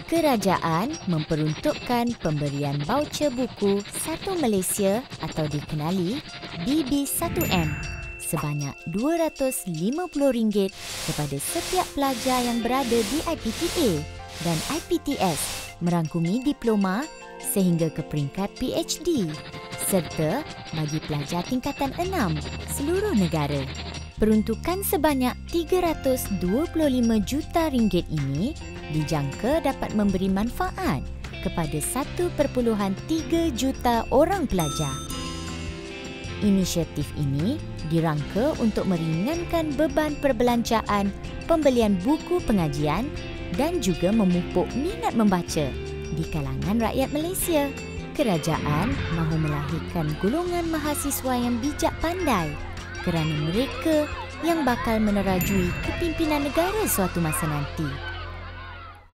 Kerajaan memperuntukkan pemberian baucer buku Satu Malaysia atau dikenali BB1M sebanyak RM250 kepada setiap pelajar yang berada di IPTA dan IPTS merangkumi diploma sehingga ke peringkat PhD serta bagi pelajar tingkatan 6 seluruh negara. Peruntukan sebanyak RM325 juta ini dijangka dapat memberi manfaat kepada 1.3 juta orang pelajar. Inisiatif ini dirangka untuk meringankan beban perbelanjaan pembelian buku pengajian dan juga memupuk minat membaca di kalangan rakyat Malaysia. Kerajaan mahu melahirkan golongan mahasiswa yang bijak pandai kerana mereka yang bakal menerajui kepimpinan negara suatu masa nanti.